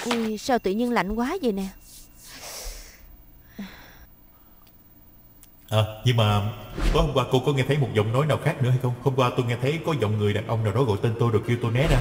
Ui, sao tự nhiên lạnh quá vậy nè. Nhưng mà tối hôm qua cô có nghe thấy một giọng nói nào khác nữa hay không? Hôm qua tôi nghe thấy có giọng người đàn ông nào đó gọi tên tôi rồi kêu tôi né ra.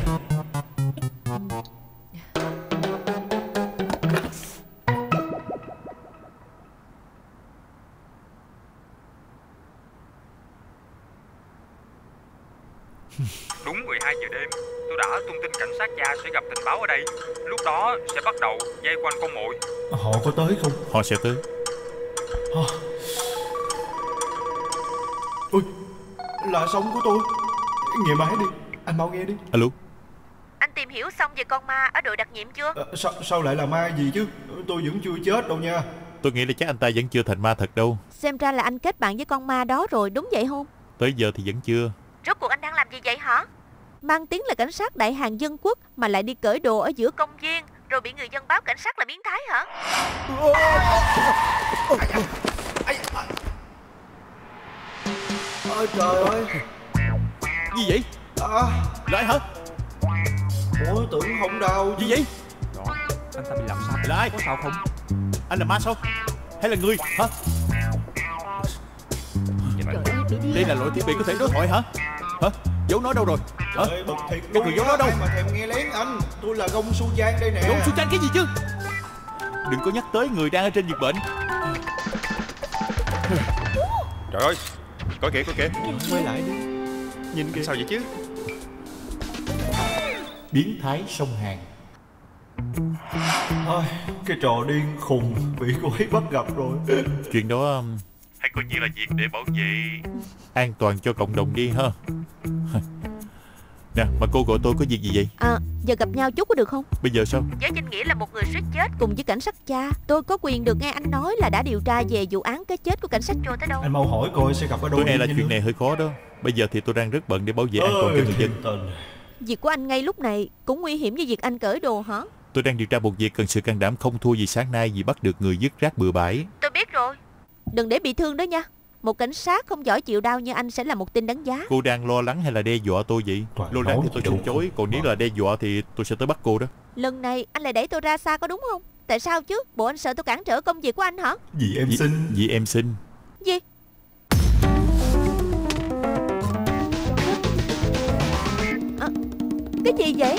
Đúng 12 giờ đêm, tôi đã tung tin cảnh sát cha sẽ gặp tình báo ở đây. Lúc đó sẽ bắt đầu vây quanh con mồi. Họ có tới không? Họ sẽ tới. Ui, là sông của tôi. Nghe máy đi, anh mau nghe đi. Alo. Anh tìm hiểu xong về con ma ở đội đặc nhiệm chưa? Sao lại là ma gì chứ? Tôi vẫn chưa chết đâu nha. Tôi nghĩ là chắc anh ta vẫn chưa thành ma thật đâu. Xem ra là anh kết bạn với con ma đó rồi, đúng vậy không? Tới giờ thì vẫn chưa. Rốt cuộc anh đang làm gì vậy hả? Mang tiếng là cảnh sát đại hàng dân quốc mà lại đi cởi đồ ở giữa công viên, rồi bị người dân báo cảnh sát là biến thái hả? Ôi trời ơi. Gì vậy? Lại hả? Ôi tưởng không đâu. Gì vậy? Đó, anh ta bị làm sao? Là ai? Có sao không? Anh là ma sao? Hay là người hả? Đây là loại thiết bị có thể đối thoại hả? Hả? Giấu nó đâu rồi? Hả? Trời, bực thiệt Cái người giấu nó đâu? ai mà thèm nghe lén anh. Tôi là Gông Su Chan đây nè. Gông Su Chan cái gì chứ? Đừng có nhắc tới người đang ở trên giường bệnh. Trời ơi, coi kìa. Quay lại đi. Nhìn kìa. Sao vậy chứ? Biến thái sông Hàn. Thôi, cái trò điên khùng bị cô ấy bắt gặp rồi. Chuyện đó hãy coi như là việc để bảo vệ an toàn cho cộng đồng đi ha. Nè, mà cô gọi tôi có việc gì vậy? Giờ gặp nhau chút có được không? Bây giờ sao? Với danh nghĩa là một người suýt chết cùng với cảnh sát cha, tôi có quyền được nghe anh nói là đã điều tra về vụ án cái chết của cảnh sát Joe tới đâu. Anh mau hỏi coi sẽ gặp ở đâu. Tôi nghe là chuyện này hơi khó đó. Bây giờ thì tôi đang rất bận để bảo vệ an toàn cho người dân. Việc của anh ngay lúc này cũng nguy hiểm như việc anh cởi đồ hả? Tôi đang điều tra một việc cần sự can đảm không thua gì sáng nay vì bắt được người vứt rác bừa bãi. Tôi biết rồi. Đừng để bị thương đó nha. Một cảnh sát không giỏi chịu đau như anh sẽ là một tin đáng giá. Cô đang lo lắng hay là đe dọa tôi vậy? Lo lắng thì tôi từ chối, còn nếu là đe dọa thì tôi sẽ tới bắt cô đó. Lần này anh lại đẩy tôi ra xa có đúng không? Tại sao chứ? Bộ anh sợ tôi cản trở công việc của anh hả? Vì em xin. Vì em xin. Gì? Cái gì vậy?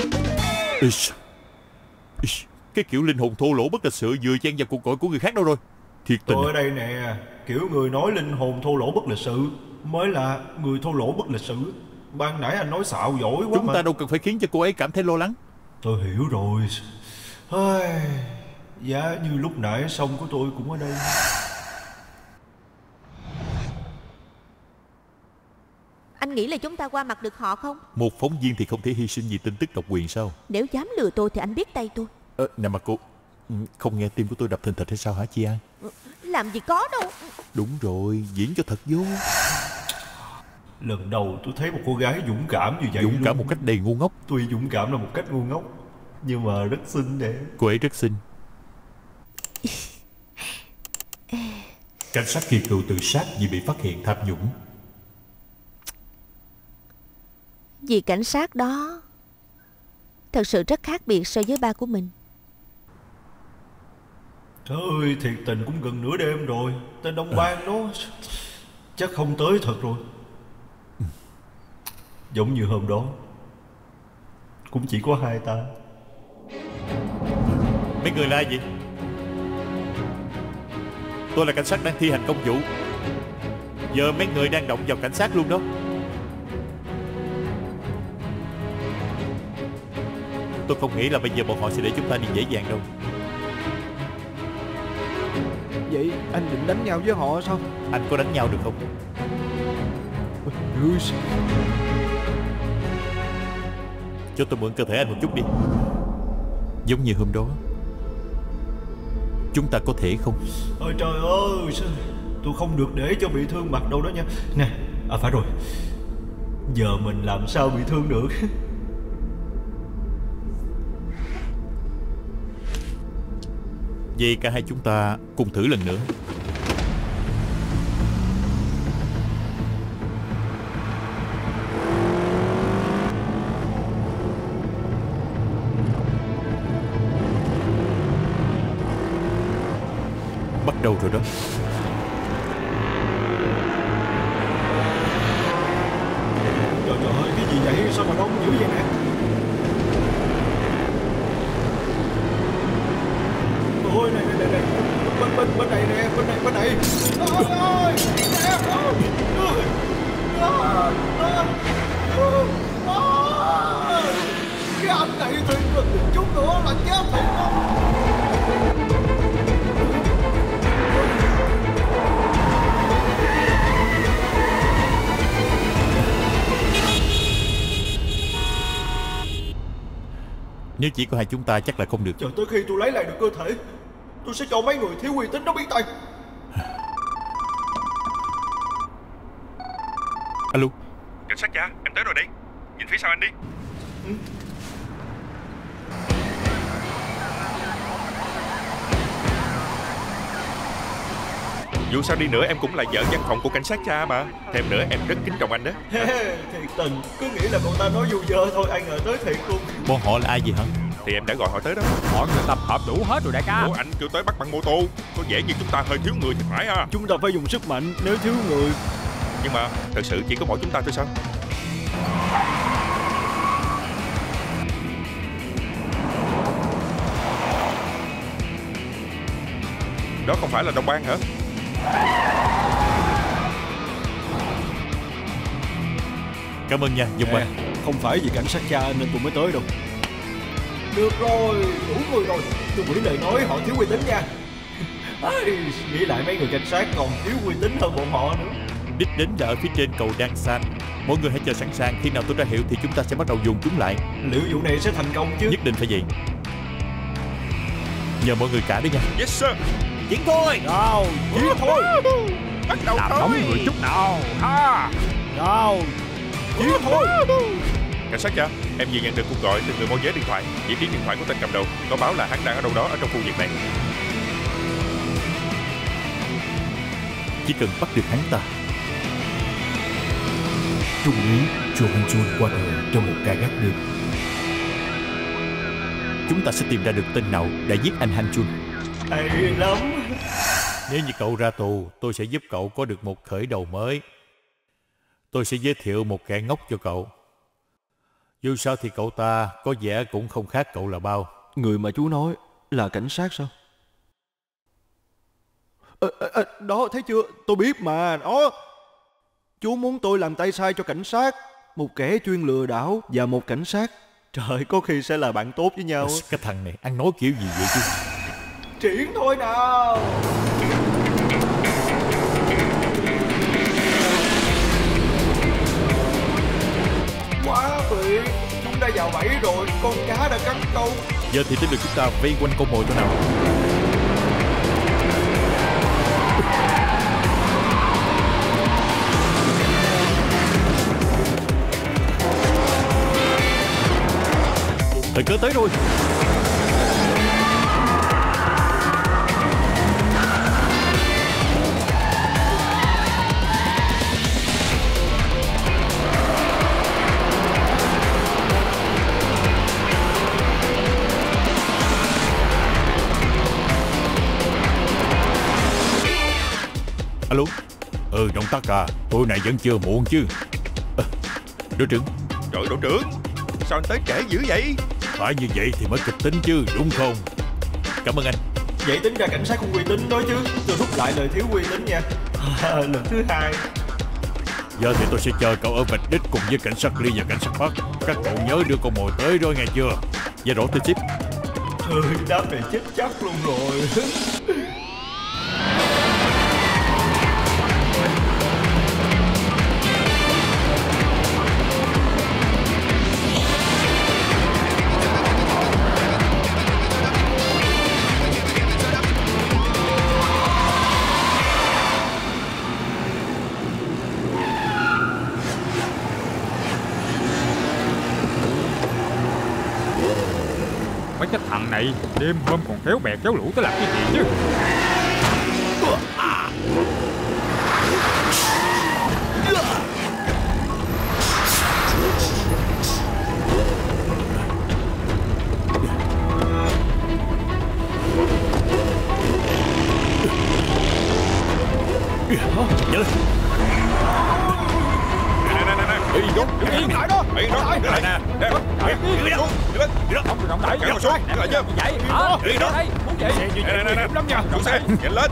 Cái kiểu linh hồn thô lỗ bất lịch sự vừa chen vào cuộc gọi của người khác đâu rồi? Thiệt tình. Tôi ở đây nè. Kiểu người nói linh hồn thô lỗ bất lịch sự mới là người thô lỗ bất lịch sự. Ban nãy anh nói xạo giỏi quá. Chúng ta đâu cần phải khiến cho cô ấy cảm thấy lo lắng. Tôi hiểu rồi. Giá như lúc nãy sông của tôi cũng ở đây. Anh nghĩ là chúng ta qua mặt được họ không? Một phóng viên thì không thể hy sinh vì tin tức độc quyền sao? Nếu dám lừa tôi thì anh biết tay tôi. Nè mà cô không nghe tim của tôi đập thình thịch hay sao hả chị An? Làm gì có đâu. Đúng rồi, diễn cho thật vô. Lần đầu tôi thấy một cô gái dũng cảm như vậy. Dũng cảm một cách đầy ngu ngốc. Tuy dũng cảm là một cách ngu ngốc, nhưng mà rất xinh đẹp. Cô ấy rất xinh. Cảnh sát kỳ cựu tự sát vì bị phát hiện tham nhũng. Vì cảnh sát đó thật sự rất khác biệt so với ba của mình. Trời ơi, thiệt tình cũng gần nửa đêm rồi. Tên Đông Ban đó chắc không tới thật rồi. Giống như hôm đó cũng chỉ có hai ta. Mấy người là ai vậy? Tôi là cảnh sát đang thi hành công vụ. Giờ mấy người đang động vào cảnh sát luôn đó. Tôi không nghĩ là bây giờ bọn họ sẽ để chúng ta đi dễ dàng đâu. Vậy anh định đánh nhau với họ sao? Anh có đánh nhau được không? Cho tôi mượn cơ thể anh một chút đi. Giống như hôm đó. Chúng ta có thể không? Ôi trời ơi, tôi không được để cho bị thương mặt đâu đó nha. Nè, phải rồi. Giờ mình làm sao bị thương được? Vậy cả hai chúng ta cùng thử lần nữa. đâu rồi đó? Trời ơi, cái gì vậy? Sao mà đông dữ vậy nè? Ôi, này, bên này nè, bên này. Ôi, cái anh này thì chút nữa là chết thiệt đó. Nếu chỉ có hai chúng ta chắc là không được. Chờ tới khi tôi lấy lại được cơ thể, tôi sẽ cho mấy người thiếu uy tín đó biết tay. Alo. Cảnh sát cha, em tới rồi đây. Nhìn phía sau anh đi. Dù sao đi nữa em cũng là vợ văn phòng của cảnh sát cha mà. Thêm nữa em rất kính trọng anh đó. Thiệt tình, cứ nghĩ là cậu ta nói dù vợ thôi, ai ngờ tới thiệt luôn. Bọn họ là ai vậy hả? Thì em đã gọi họ tới đó. Mọi người tập hợp đủ hết rồi đại ca. Ủa anh kêu tới bắt bằng mô tô. Có vẻ như chúng ta hơi thiếu người thì phải ha. Chúng ta phải dùng sức mạnh nếu thiếu người. Nhưng mà thật sự chỉ có mỗi chúng ta thôi sao? Đó không phải là đồng bang hả? Cảm ơn nha, Dung Bang. Không phải vì cảnh sát cha nên tôi mới tới đâu. Được rồi, đủ người rồi. Tôi nghĩ lời nói họ thiếu uy tín nha. Nghĩ lại mấy người cảnh sát còn thiếu uy tín hơn bọn họ nữa. Đích đến là ở phía trên cầu Đan San. Mọi người hãy chờ sẵn sàng, khi nào tôi ra hiệu thì chúng ta sẽ bắt đầu dùng chúng lại. Liệu vụ này sẽ thành công chứ? Nhất định phải vậy. Nhờ mọi người cả đấy nha. Yes sir. Chiến thôi. Nào, chiến thôi. Bắt đầu Làm thôi. nóng người chút nào ha. Nào, chiến thôi. Cảnh sát cha, em vừa nhận được cuộc gọi từ người môi giới điện thoại. Vị trí điện thoại của tên cầm đầu có báo là hắn đang ở đâu đó ở trong khu vực này. Chỉ cần bắt được hắn ta. Trung úy Cho Han Chun qua đời trong một ca gác đêm. Chúng ta sẽ tìm ra được tên nào đã giết anh Han Chun. Hay lắm. Nếu như cậu ra tù, tôi sẽ giúp cậu có được một khởi đầu mới. Tôi sẽ giới thiệu một kẻ ngốc cho cậu. Dù sao thì cậu ta có vẻ cũng không khác cậu là bao. Người mà chú nói là cảnh sát sao? Đó, thấy chưa? Tôi biết mà. Đó. Chú muốn tôi làm tay sai cho cảnh sát. Một kẻ chuyên lừa đảo và một cảnh sát. Trời, có khi sẽ là bạn tốt với nhau. Cái thằng này ăn nói kiểu gì vậy chứ? Triển thôi nào. Quá tuyệt. Chúng đã vào bẫy rồi. Con cá đã cắn câu. Giờ thì tới được chúng ta vây quanh con mồi chỗ nào. Thời cơ tới rồi. Alo. Động tác à. Tối nay vẫn chưa muộn chứ. Đội trưởng. Trời đội trưởng, sao anh tới trễ dữ vậy? Phải như vậy thì mới kịch tính chứ, đúng không? Cảm ơn anh. Vậy tính ra cảnh sát không uy tín đó chứ. Tôi rút lại lời thiếu uy tín nha. Lần thứ 2. Giờ thì tôi sẽ chờ cậu ở vạch đích cùng với cảnh sát Ly và cảnh sát Bắc. Các cậu nhớ đưa con mồi tới rồi nghe chưa? Dạ rõ tên ship. Trời, đám này chết chắc luôn rồi. Mấy cái thằng này đêm hôm còn kéo bè kéo lũ tới làm cái gì chứ? Nhanh lên. Ê, Dung, đứng yên lại đó. Đứng lại nè. Không được động đậy. Kéo xuống. Đứng lại chứ. Vậy hả? Đi đó. Đây, muốn gì? Nè. Lắm nha. Xuống xe. Nhanh lên.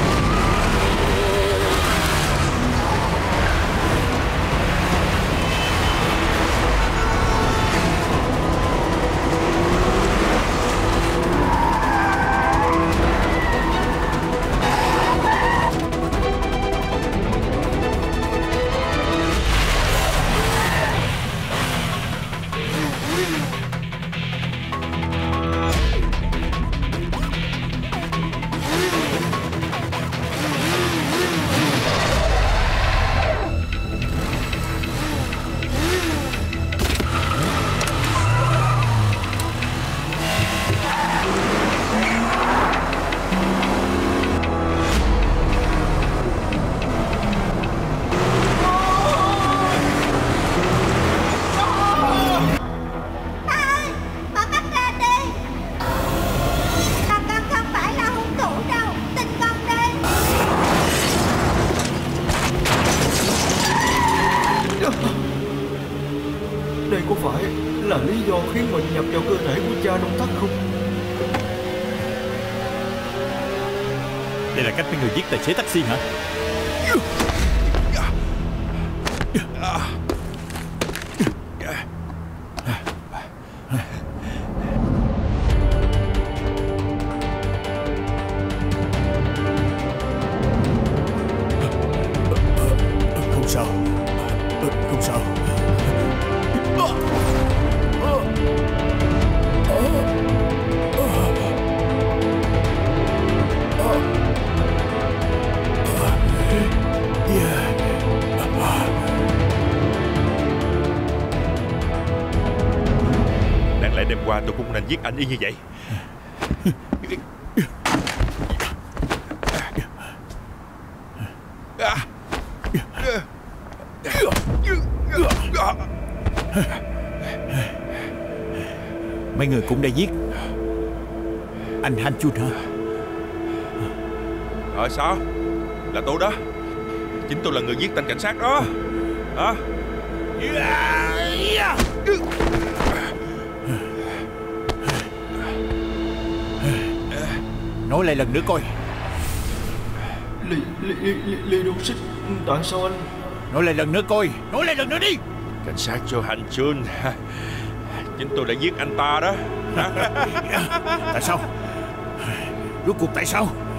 Đây có phải là lý do khiến mình nhập vào cơ thể của cha Nông Thất không? Đây là cách mấy người giết tài xế taxi hả? Không sao. Không sao. Đáng lẽ đêm qua tôi cũng nên giết anh y như vậy. Mấy người cũng đã giết anh Han Chun hả? Rồi sao? Là tôi đó. Chính tôi là người giết tên cảnh sát đó. Hả? Nói lại lần nữa coi. Lee Dong-sik, tại sao anh? Nói lại lần nữa coi. Nói lại lần nữa đi. Cảnh sát Jo Han Chun. Chính tôi đã giết anh ta đó. Tại sao? Rốt cuộc tại sao?